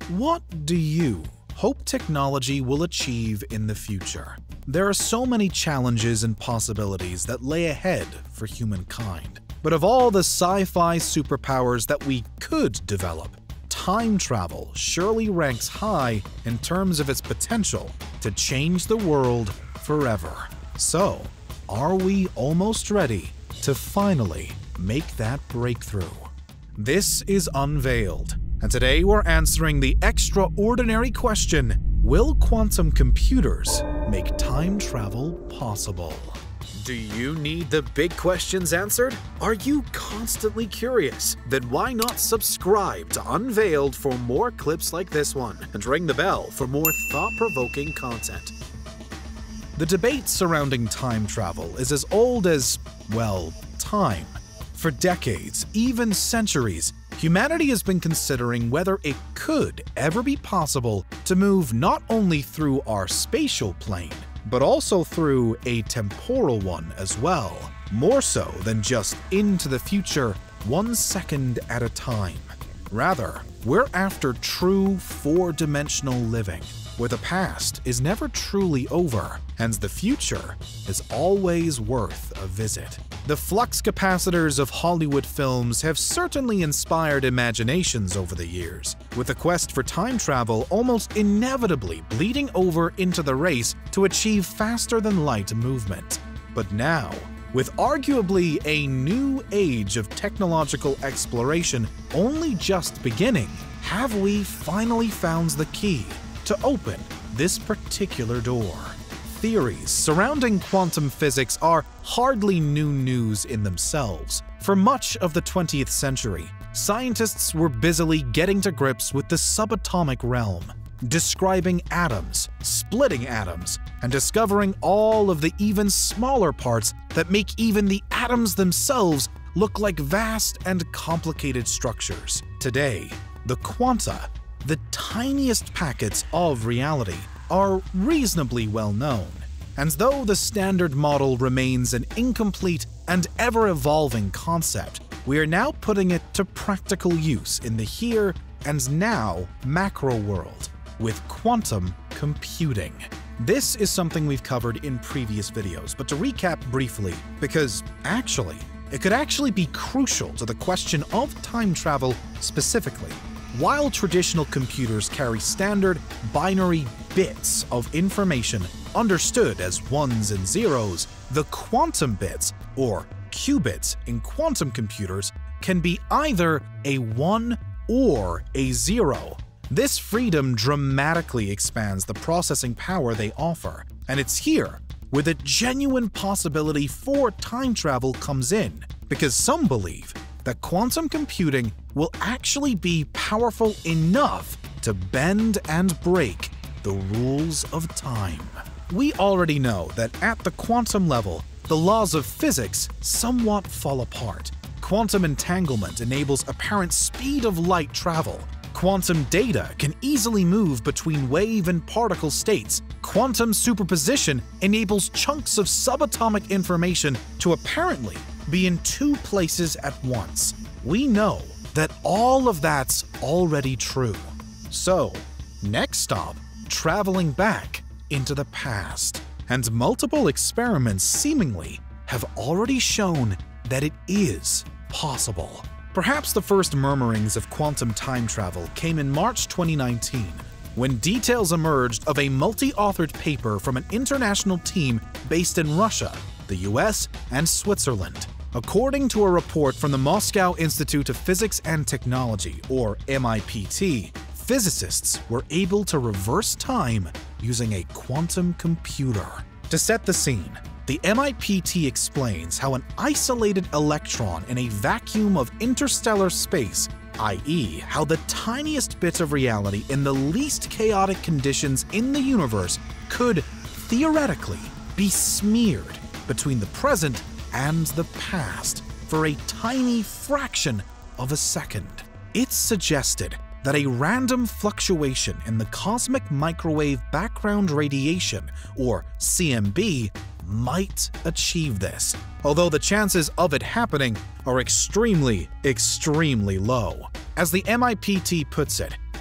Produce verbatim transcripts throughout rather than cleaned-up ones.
What do you hope technology will achieve in the future? There are so many challenges and possibilities that lay ahead for humankind. But of all the sci-fi superpowers that we could develop, time travel surely ranks high in terms of its potential to change the world forever. So, are we almost ready to finally make that breakthrough? This is Unveiled, and today we're answering the extraordinary question, will quantum computers make time travel possible? Do you need the big questions answered? Are you constantly curious? Then why not subscribe to Unveiled for more clips like this one, and ring the bell for more thought-provoking content. The debate surrounding time travel is as old as, well, time. For decades, even centuries, humanity has been considering whether it could ever be possible to move not only through our spatial plane, but also through a temporal one as well, more so than just into the future one second at a time. Rather, we're after true four-dimensional living, where the past is never truly over, and the future is always worth a visit. The flux capacitors of Hollywood films have certainly inspired imaginations over the years, with the quest for time travel almost inevitably bleeding over into the race to achieve faster-than-light movement. But now, with arguably a new age of technological exploration only just beginning, have we finally found the key to open this particular door? Theories surrounding quantum physics are hardly new news in themselves. For much of the twentieth century, scientists were busily getting to grips with the subatomic realm, describing atoms, splitting atoms, and discovering all of the even smaller parts that make even the atoms themselves look like vast and complicated structures. Today, the quanta, the tiniest packets of reality, are reasonably well known, and though the standard model remains an incomplete and ever-evolving concept, we are now putting it to practical use in the here and now macro world with quantum computing. This is something we've covered in previous videos, but to recap briefly, because actually, it could actually be crucial to the question of time travel specifically. While traditional computers carry standard binary bits of information understood as ones and zeros, the quantum bits, or qubits in quantum computers, can be either a one or a zero. This freedom dramatically expands the processing power they offer, and it's here where the genuine possibility for time travel comes in, because some believe that quantum computing will actually be powerful enough to bend and break the rules of time. We already know that at the quantum level, the laws of physics somewhat fall apart. Quantum entanglement enables apparent speed of light travel. Quantum data can easily move between wave and particle states. Quantum superposition enables chunks of subatomic information to apparently be in two places at once. We know that all of that's already true. So, next stop, traveling back into the past. And multiple experiments seemingly have already shown that it is possible. Perhaps the first murmurings of quantum time travel came in March twenty nineteen, when details emerged of a multi-authored paper from an international team based in Russia, the U S, and Switzerland. According to a report from the Moscow Institute of Physics and Technology, or M I P T, physicists were able to reverse time using a quantum computer. To set the scene, the M I P T explains how an isolated electron in a vacuum of interstellar space, that is, how the tiniest bit of reality in the least chaotic conditions in the universe could, theoretically, be smeared between the present and the past for a tiny fraction of a second. It's suggested that a random fluctuation in the cosmic microwave background radiation, or C M B, might achieve this, although the chances of it happening are extremely, extremely low. As the M I P T puts it,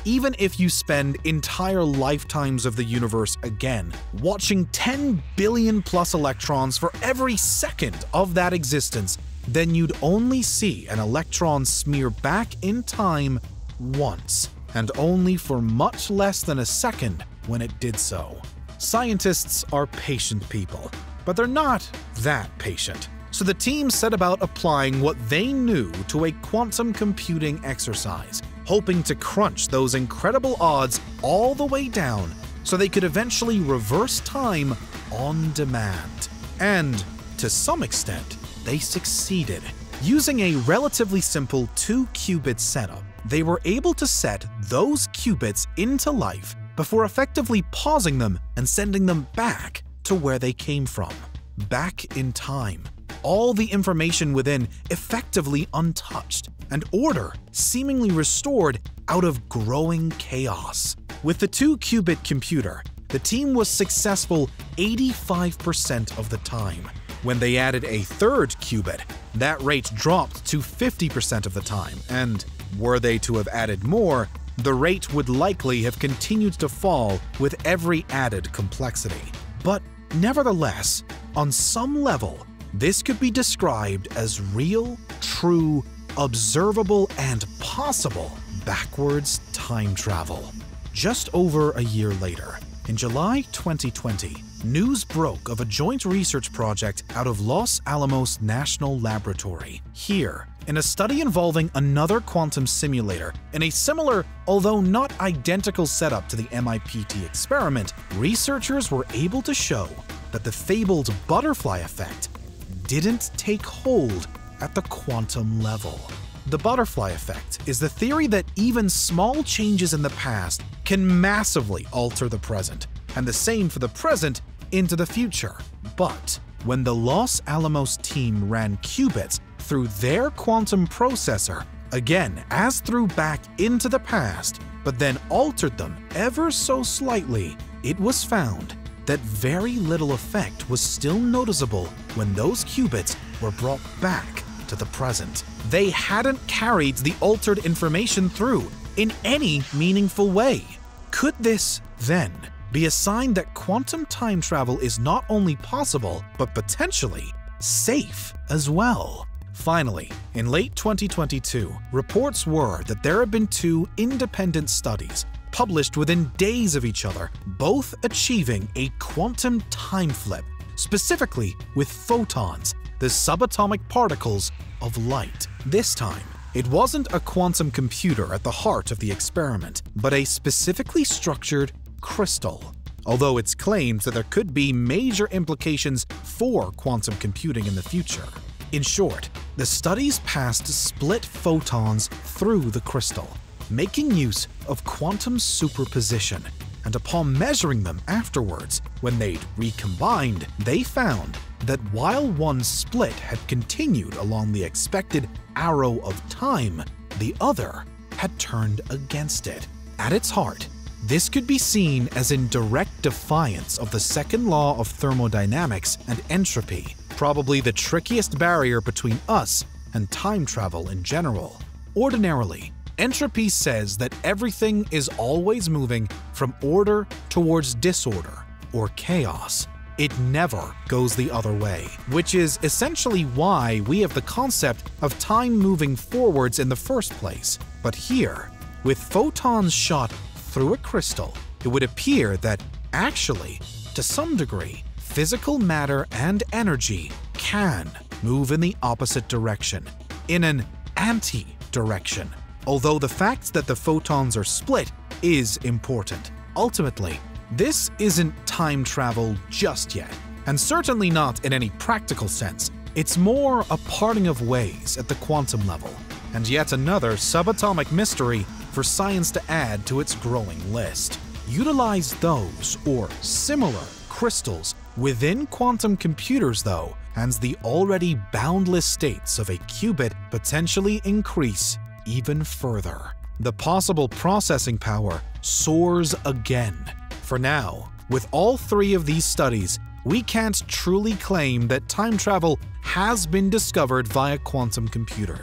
even if you spend entire lifetimes of the universe again, watching ten billion plus electrons for every second of that existence, then you'd only see an electron smear back in time once, and only for much less than a second when it did so. Scientists are patient people, but they're not that patient. So the team set about applying what they knew to a quantum computing exercise, hoping to crunch those incredible odds all the way down so they could eventually reverse time on demand. And, to some extent, they succeeded. Using a relatively simple two-qubit setup, they were able to set those qubits into life before effectively pausing them and sending them back to where they came from. Back in time. All the information within effectively untouched, and order seemingly restored out of growing chaos. With the two-qubit computer, the team was successful eighty-five percent of the time. When they added a third qubit, that rate dropped to fifty percent of the time, and were they to have added more, the rate would likely have continued to fall with every added complexity. But nevertheless, on some level, this could be described as real, true, observable, and possible backwards time travel. Just over a year later, in July twenty twenty, news broke of a joint research project out of Los Alamos National Laboratory. Here, in a study involving another quantum simulator in a similar, although not identical setup to the M I P T experiment, researchers were able to show that the fabled butterfly effect didn't take hold at the quantum level. The butterfly effect is the theory that even small changes in the past can massively alter the present, and the same for the present into the future. But when the Los Alamos team ran qubits through their quantum processor, again as through back into the past, but then altered them ever so slightly, it was found that very little effect was still noticeable when those qubits were brought back to the present. They hadn't carried the altered information through in any meaningful way. Could this, then, be a sign that quantum time travel is not only possible, but potentially safe as well? Finally, in late twenty twenty-two, reports were that there had been two independent studies published within days of each other, both achieving a quantum time flip, specifically with photons, the subatomic particles of light. This time, it wasn't a quantum computer at the heart of the experiment, but a specifically structured crystal. Although it's claimed that there could be major implications for quantum computing in the future. In short, the studies passed split photons through the crystal, making use of quantum superposition, and upon measuring them afterwards, when they'd recombined, they found that while one split had continued along the expected arrow of time, the other had turned against it. At its heart, this could be seen as in direct defiance of the second law of thermodynamics and entropy, probably the trickiest barrier between us and time travel in general. Ordinarily, entropy says that everything is always moving from order towards disorder or chaos. It never goes the other way, which is essentially why we have the concept of time moving forwards in the first place. But here, with photons shot through a crystal, it would appear that actually, to some degree, physical matter and energy can move in the opposite direction, in an anti-direction. Although the fact that the photons are split is important. Ultimately, this isn't time travel just yet, and certainly not in any practical sense. It's more a parting of ways at the quantum level, and yet another subatomic mystery for science to add to its growing list. Utilize those, or similar, crystals within quantum computers though, and the already boundless states of a qubit potentially increase even further. The possible processing power soars again. For now, with all three of these studies, we can't truly claim that time travel has been discovered via quantum computers.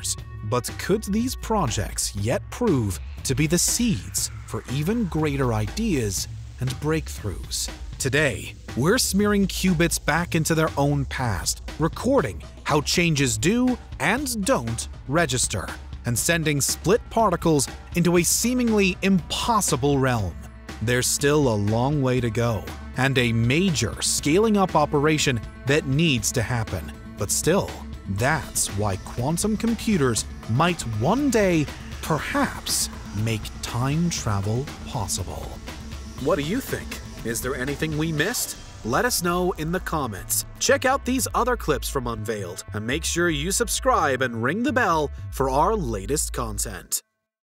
But could these projects yet prove to be the seeds for even greater ideas and breakthroughs? Today, we're smearing qubits back into their own past, recording how changes do and don't register, and sending split particles into a seemingly impossible realm. There's still a long way to go, and a major scaling up operation that needs to happen. But still, that's why quantum computers might one day, perhaps, make time travel possible. What do you think? Is there anything we missed? Let us know in the comments. Check out these other clips from Unveiled, and make sure you subscribe and ring the bell for our latest content.